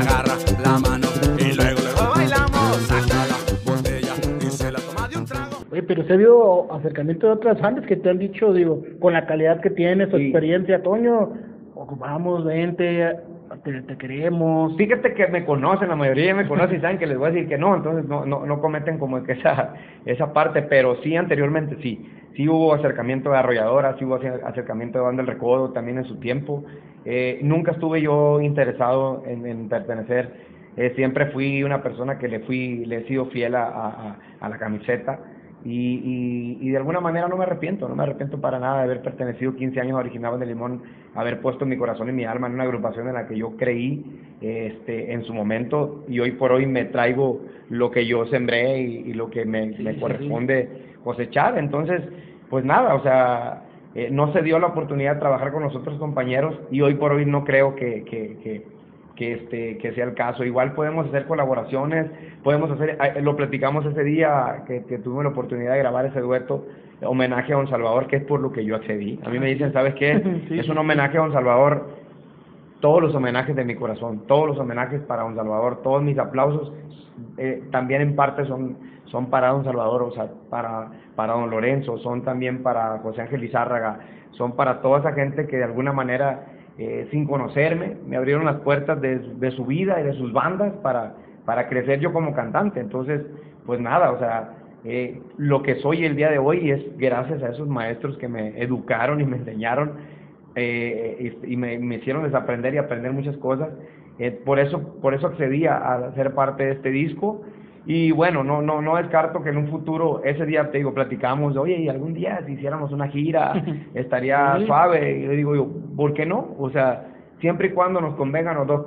agarra la mano y luego bailamos. Saca la botella y se la toma de un trago. Oye, pero se ha habido acercamiento de otras bandas que te han dicho, digo, con la calidad que tienes, tu experiencia, Toño, ocupamos, vente, te queremos. Fíjate que me conocen, la mayoría me conocen y saben que les voy a decir que no, entonces no cometen como que esa parte, pero sí anteriormente sí hubo acercamiento de arrolladoras, sí hubo acercamiento de Banda El Recodo también en su tiempo. Nunca estuve yo interesado en pertenecer, siempre fui una persona que le he sido fiel a la camiseta. Y de alguna manera no me arrepiento para nada de haber pertenecido 15 años a Originales de Limón, haber puesto mi corazón y mi alma en una agrupación en la que yo creí en su momento, y hoy por hoy me traigo lo que yo sembré y lo que me corresponde cosechar. Entonces, pues nada, o sea, no se dio la oportunidad de trabajar con los otros compañeros y hoy por hoy no creo que sea el caso. Igual podemos hacer colaboraciones, podemos hacer, lo platicamos ese día que tuve la oportunidad de grabar ese dueto, homenaje a Don Salvador, que es por lo que yo accedí. A mí me dicen, ¿sabes qué? Es un homenaje a Don Salvador, todos los homenajes de mi corazón, todos los homenajes para Don Salvador, todos mis aplausos también en parte son para Don Salvador, o sea, para Don Lorenzo, son también para José Ángel Lizárraga, son para toda esa gente que de alguna manera, sin conocerme, me abrieron las puertas de su vida y de sus bandas para crecer yo como cantante. Entonces, pues nada, o sea, lo que soy el día de hoy es gracias a esos maestros que me educaron y me enseñaron y me hicieron desaprender y aprender muchas cosas. Por eso accedí a ser parte de este disco. Y bueno, no descarto que en un futuro, ese día te digo, platicamos, oye, y algún día si hiciéramos una gira, estaría suave. Y le digo yo, ¿por qué no? O sea, siempre y cuando nos convengan los dos,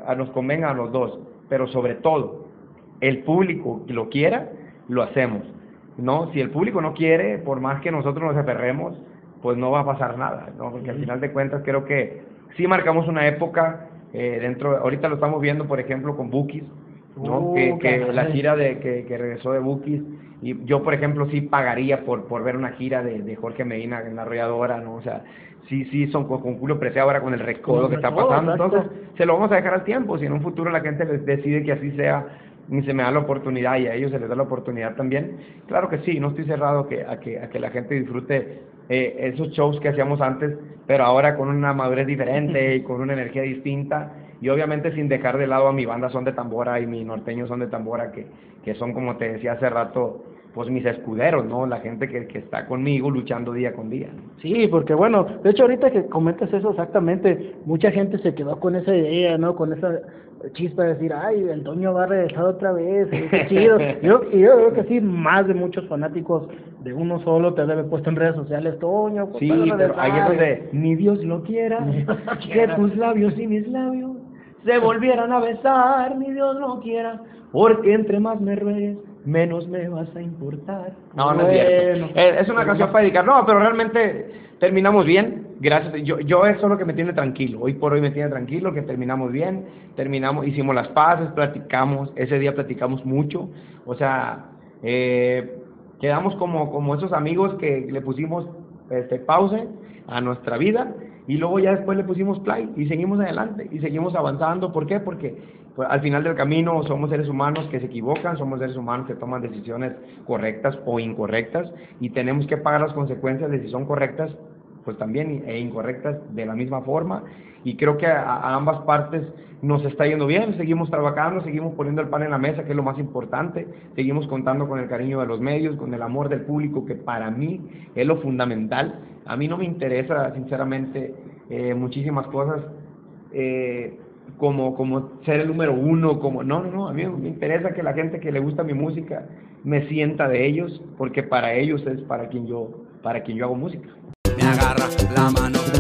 pero sobre todo, el público que lo quiera, lo hacemos, ¿no? Si el público no quiere, por más que nosotros nos aferremos, pues no va a pasar nada, ¿no? Porque al final de cuentas creo que sí marcamos una época, ahorita lo estamos viendo, por ejemplo, con Bukis, ¿no? Que la gira que regresó de Bukis, y yo por ejemplo sí pagaría por ver una gira de Jorge Medina en la arrolladora, ¿no? O sea, sí son con Julio Preciado ahora con el recodo que está pasando. Entonces se lo vamos a dejar al tiempo, si en un futuro la gente decide que así sea y se me da la oportunidad y a ellos se les da la oportunidad también, claro que sí, no estoy cerrado a que la gente disfrute esos shows que hacíamos antes, pero ahora con una madurez diferente y con una energía distinta. Y obviamente sin dejar de lado a mi banda Son de Tambora y mi norteño Son de Tambora, que son, como te decía hace rato, pues mis escuderos, ¿no? La gente que está conmigo luchando día con día. Sí, porque bueno, de hecho ahorita que comentas eso exactamente, mucha gente se quedó con esa idea, ¿no? Con esa chispa de decir, ay, el Toño va a regresar otra vez, qué chido. Yo creo que sí, más de muchos fanáticos de uno solo te debe puesto en redes sociales, Toño, pues, sí, pero ahí es donde ni Dios lo quiera, que tus labios y mis labios se volvieran a besar, ni Dios lo quiera, porque entre más me ruegues, menos me vas a importar. No es cierto. Es una canción para dedicar. No, pero realmente terminamos bien. Gracias. Yo eso es lo que me tiene tranquilo. Hoy por hoy me tiene tranquilo que terminamos bien. Hicimos las paces, platicamos. Ese día platicamos mucho. O sea, quedamos como esos amigos que le pusimos pausa a nuestra vida. Y luego ya después le pusimos play y seguimos adelante y seguimos avanzando. ¿Por qué? Porque pues, al final del camino somos seres humanos que se equivocan, somos seres humanos que toman decisiones correctas o incorrectas y tenemos que pagar las consecuencias de si son correctas, pues también, e incorrectas de la misma forma. Y creo que a ambas partes nos está yendo bien, seguimos trabajando, seguimos poniendo el pan en la mesa, que es lo más importante, seguimos contando con el cariño de los medios, con el amor del público, que para mí es lo fundamental. A mí no me interesa, sinceramente, muchísimas cosas como ser el número uno, no, a mí me interesa que la gente que le gusta mi música me sienta de ellos, porque para ellos es para quien yo hago música. Me agarra la mano